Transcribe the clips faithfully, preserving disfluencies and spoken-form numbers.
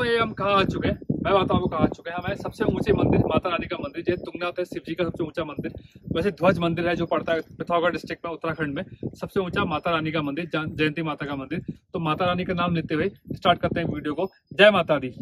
दोस्तों ये हम कहाँ आ चुके हैं, मैं बताऊँ आपको कहाँ आ चुके हैं। हमें सबसे ऊंचे मंदिर माता रानी का मंदिर, जैसे तुंगनाथ है शिव जी का सबसे ऊंचा मंदिर, वैसे ध्वज मंदिर है जो पड़ता है पिथौरागढ़ डिस्ट्रिक्ट में उत्तराखंड में, सबसे ऊंचा माता रानी का मंदिर, जयंती माता का मंदिर। तो माता रानी का नाम लेते हुए स्टार्ट करते हैं वीडियो को। जय माता दी,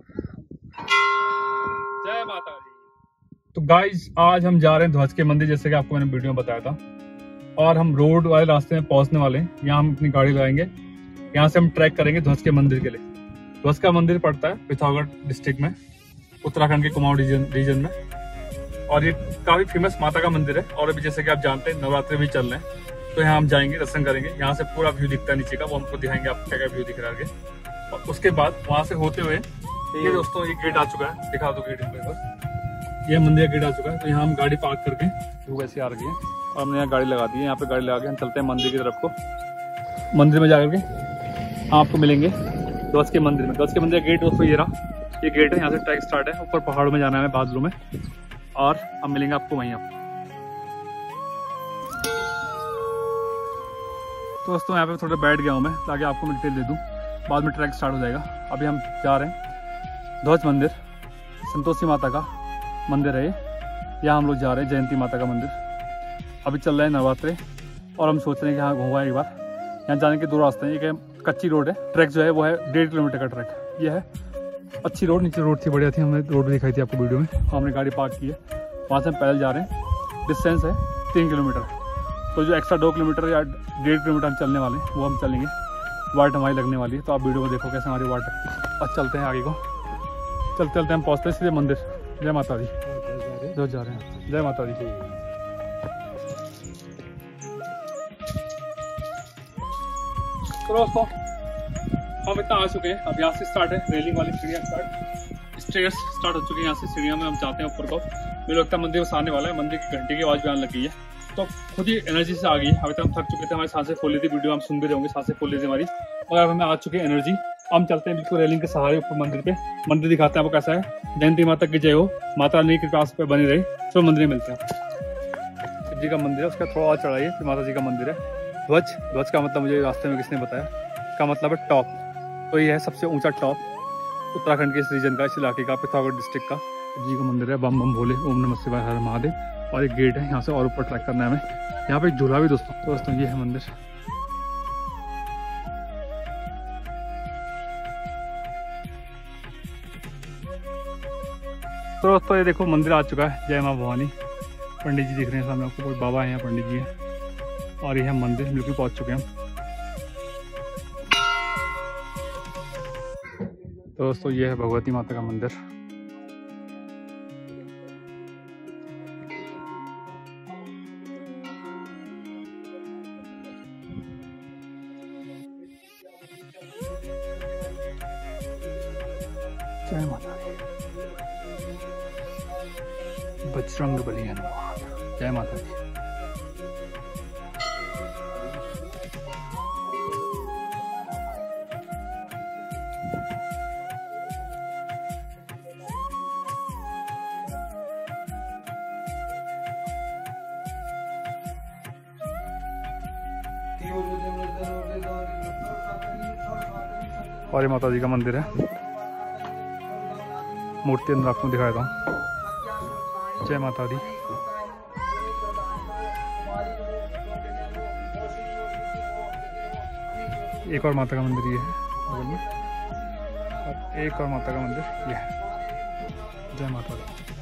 जय माता दी। तो गाइज आज हम जा रहे हैं ध्वज के मंदिर, जैसे कि आपको मैंने वीडियो में बताया था, और हम रोड वाले रास्ते में पहुंचने वाले हैं। यहाँ हम अपनी गाड़ी लगाएंगे, यहाँ से हम ट्रैक करेंगे ध्वज के मंदिर के लिए। ध्वज का मंदिर पड़ता है पिथौरागढ़ डिस्ट्रिक्ट में, उत्तराखंड के कुमाऊं रीजन रीजन में, और ये काफी फेमस माता का मंदिर है। और अभी जैसे कि आप जानते हैं नवरात्रि भी चल रहे हैं, तो यहाँ हम जाएंगे, दर्शन करेंगे। यहाँ से पूरा व्यू दिखता है नीचे का, वो हमको दिखाएंगे आपको क्या क्या व्यू दिख रहा है। और उसके बाद वहां से होते हुए ये दोस्तों ये गेट आ चुका है, दिखा दो गेट बस, ये मंदिर गेट आ चुका है। तो यहाँ हम गाड़ी पार्क करके वो वैसे आ रही है, और हमने यहाँ गाड़ी लगा दी है। यहाँ पे गाड़ी लगा के हम चलते हैं मंदिर की तरफ को। मंदिर में जाकर के आपको मिलेंगे ध्वज के मंदिर में। ध्वज के मंदिर का गेट दोस्तों ये रहा, ये गेट है, यहाँ से ट्रैक स्टार्ट है। ऊपर पहाड़ों में जाना है बादलों में, और हम मिलेंगे आपको वहीं। आप तो दोस्तों यहाँ पे थोड़ा बैठ गया हूँ मैं, ताकि आपको मैं डिटेल दे दूँ, बाद में ट्रैक स्टार्ट हो जाएगा। अभी हम जा रहे हैं ध्वज मंदिर, संतोषी माता का मंदिर है ये, यहाँ हम लोग जा रहे हैं जयंती माता का मंदिर। अभी चल रहे हैं नवरात्रे, और हम सोच रहे हैं कि हाँ घूमा एक बार। यहाँ जाने के दो रास्ते हैं, एक है कच्ची रोड है, ट्रैक जो है वो है डेढ़ किलोमीटर का ट्रैक, ये है अच्छी रोड। नीचे रोड थी, बढ़िया थी, हमने रोड दिखाई थी आपको वीडियो में। हमने गाड़ी पार्क की है, वहाँ से हम पैदल जा रहे हैं। डिस्टेंस है तीन किलोमीटर, तो जो एक्स्ट्रा दो किलोमीटर या डेढ़ किलोमीटर हम चलने वाले हैं वो हम चलेंगे। वाट हमारी लगने वाली है, तो आप वीडियो में देखो कैसे हमारी वाट। और चलते हैं आगे को, चलते चलते हम पहुँचते हैं सीधे मंदिर। जय माता दी, जो जा रहे हैं, जय माता दी। तो दोस्तों हम इतना आ चुके हैं, अब यहाँ से स्टार्ट है रेलिंग वाली सीढ़ियाँ स्टार्ट, स्टेयर्स स्टार्ट हो चुकी है। यहाँ से सीढ़ियाँ में हम जाते हैं ऊपर को। मुझे लगता है मंदिर बस आने वाला है, मंदिर की घंटी की आवाज़ भी आने लगी है, तो खुद ही एनर्जी से आ गई है। अभी तक हम थक चुके थे, हमारी सांसें फूल थी, वीडियो हम सुन भी रहे होंगे, सांसें फूल थी हमारी, और अब हमें आ चुकी है एनर्जी। हम चलते हैं बिल्कुल रेलिंग के सहारे ऊपर मंदिर पे। मंदिर दिखाते हैं आपको कैसा है। जयंती माता की जय हो, माता रानी की कृपा पे बनी रही। तो मंदिर में मिलते हैं। शिव जी का मंदिर है, उसका थोड़ा और चढ़ाइए, फिर माता जी का मंदिर है। ध्वज, ध्वज का मतलब मुझे रास्ते में किसने बताया, का मतलब है टॉप। तो ये है सबसे ऊंचा टॉप उत्तराखंड के इस रीजन का, इस इलाके का, पिथौरागढ़ डिस्ट्रिक्ट का। शिव जी का मंदिर है, बम बम भोले, ओम नमः शिवाय, हर महादेव। और एक गेट है, यहाँ से और ऊपर ट्रैक करना है हमें। यहाँ पे एक झूला भी दोस्तों। तो दोस्तों ये है मंदिर। तो दोस्तों ये देखो मंदिर आ चुका है। जय माँ भवानी। पंडित जी दिख रहे हैं सामने आपको, कोई बाबा है यहाँ, पंडित जी है। और ये है मंदिर, बिल्कुल पहुँच चुके हैं हम। तो दोस्तों ये है भगवती माता का मंदिर। जय माता दी, बजरंग बली हनुमान। जय माता दी। और ये माता जी का मंदिर है, मूर्ति अंदर आपको दिखाया था। जय माता दी। एक और माता का मंदिर ये है बगल में, और एक और माता का मंदिर ये है। जय माता दी।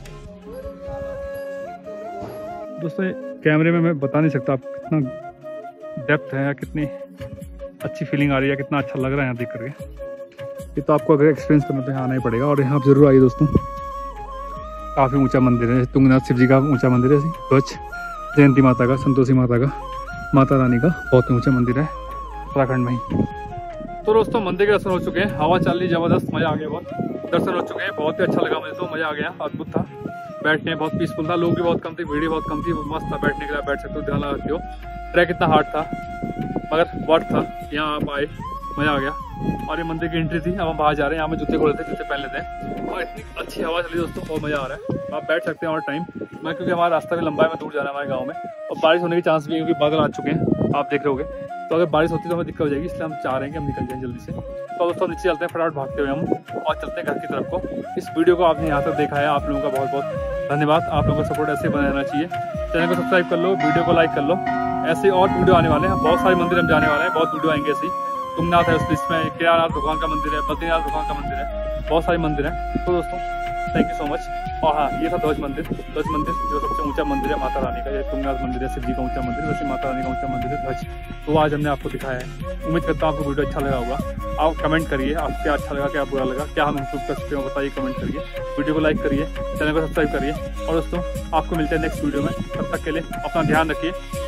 दोस्तों कैमरे में मैं बता नहीं सकता आप कितना डेप्थ है या कितनी अच्छी फीलिंग आ रही है, कितना अच्छा लग रहा है यहाँ देख करके। ये तो आपको अगर एक्सपीरियंस करना तो यहाँ आना ही पड़ेगा, और यहाँ आप जरूर आइए दोस्तों। काफ़ी ऊंचा मंदिर है, तुंगनाथ शिव जी का ऊंचा मंदिर है। ध्वज जयंती माता का, संतोषी माता का, माता रानी का बहुत ऊंचा मंदिर है उत्तराखंड में ही। तो दोस्तों मंदिर के दर्शन हो चुके हैं, हवा चल रही जबरदस्त, मजा आ गया बहुत। दर्शन हो चुके हैं, बहुत ही अच्छा लगा मुझे तो, मजा आ गया, अद्भुत था। बैठने बहुत पीसफुल था, लोग भी बहुत कम थे, भीड़ बहुत कम थी, मस्त था बैठने के लिए, बैठ सकते हो, ध्यान लगाते हो। ट्रैक इतना हार्ड था मगर वर्थ था। यहाँ आप आए, मजा आ गया। और ये मंदिर की एंट्री थी, अब हम बाहर जा रहे हैं। यहाँ में जूते खोले थे, जूते पहन लेते हैं। और इतनी अच्छी हवा चली दोस्तों, बहुत मजा आ रहा है। आप बैठ सकते हैं और टाइम मैं, क्योंकि हमारा रास्ता भी लंबा है, मैं दूर जाना है हमारे गाँव में, और बारिश होने के चांस भी है क्योंकि बादल आ चुके हैं, आप देख रहे होगे। तो अगर बारिश होती है तो हमें दिक्कत हो जाएगी, इसलिए हम चाह रहे हैं कि हम निकल जाएं जल्दी से। तो दोस्तों नीचे चलते हैं फटाफट भागते हुए हम और चलते हैं घर की तरफ को। इस वीडियो को आपने यहाँ तक देखा है, आप लोगों का बहुत बहुत धन्यवाद। आप लोगों का सपोर्ट ऐसे बना रहना चाहिए। चैनल को सब्सक्राइब कर लो, वीडियो को लाइक कर लो। ऐसे और वीडियो आने वाले हैं, बहुत सारे मंदिर हम जाने वाले हैं, बहुत वीडियो आएंगे ऐसे ही। तुंगनाथ है उस लिस्ट में, केदारनाथ भगवान का मंदिर है, बद्रीनाथ भगवान का मंदिर है, बहुत सारे मंदिर हैं। तो दोस्तों थैंक यू सो मच। और हाँ, ये था ध्वज मंदिर। ध्वज मंदिर जो सबसे ऊंचा मंदिर है माता रानी का, जैसे तुंगनाथ मंदिर है शिव जी का ऊंचा मंदिर, वैसे माता रानी का ऊंचा मंदिर है ध्वज। तो आज हमने आपको दिखाया है। उम्मीद करता हूँ आपको वीडियो अच्छा लगा होगा। आप कमेंट करिए, आपको क्या अच्छा लगा, क्या बुरा लगा, क्या हम इम्प्रूव कर सकते हो बताइए, कमेंट करिए। वीडियो को लाइक करिए, चैनल को सब्सक्राइब करिए। और दोस्तों आपको मिलते हैं नेक्स्ट वीडियो में। तब तक के लिए अपना ध्यान रखिए।